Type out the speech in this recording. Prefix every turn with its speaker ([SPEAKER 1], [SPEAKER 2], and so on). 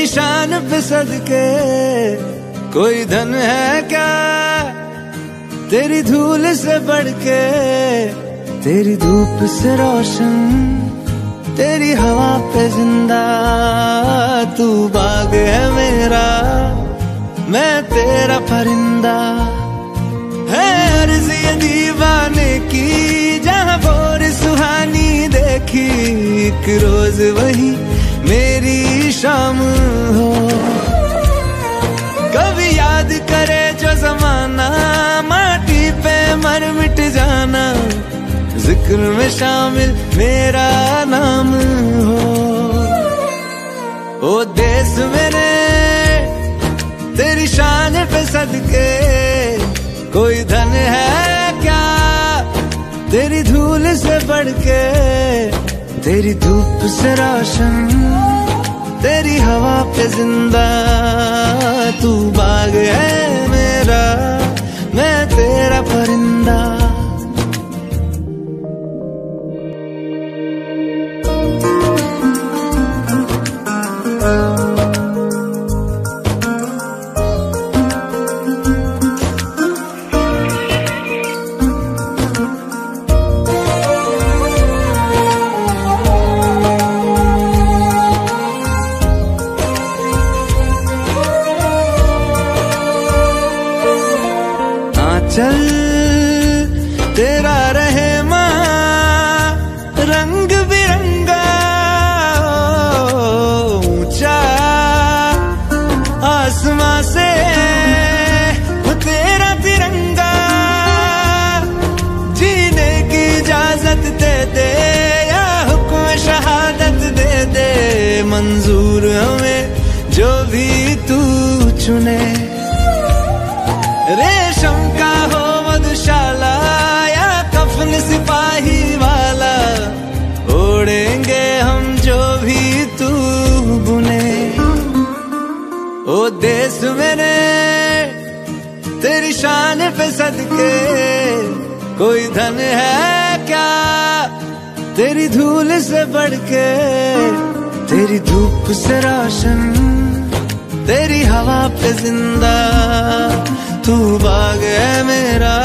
[SPEAKER 1] शान पे सदके कोई धन है क्या, तेरी धूल से बढ़ के, तेरी धूप से रोशन, तेरी हवा पे जिंदा। तू बाग है मेरा, मैं तेरा परिंदा। है अर्ज़ ये दीवाने की, जहाँ भोर सुहानी देखी, एक रोज वही मेरी शाम हो। कभी याद करे जो जमाना, माटी पे मर मिट जाना, जिक्र में शामिल मेरा नाम हो। ओ देश मेरे तेरी शान पे सदके कोई धन है क्या, तेरी धूल से बढ़ के, तेरी धूप से रोशन, तेरी हवा पे जिंदा। तू बाग है मेरा, मैं तेरा परिंदा। चल तेरा रहे माँ रंग बिरंगा, ऊंचा आसमां से वो तेरा तिरंगा। जीने की इजाजत दे दे या हुक्म शहादत दे दे, मंजूर हमें जो भी तू चुने। रेशम का हो मधुशाला या कफन सिपाही वाला, ओढ़ेंगे हम जो भी तू बुने। ओ देश मेरे तेरी शान पे सदके कोई धन है क्या, तेरी धूल से बढ़ के, तेरी धूप से रोशन, तेरी हवा पे जिंदा। तू बाग है मेरा,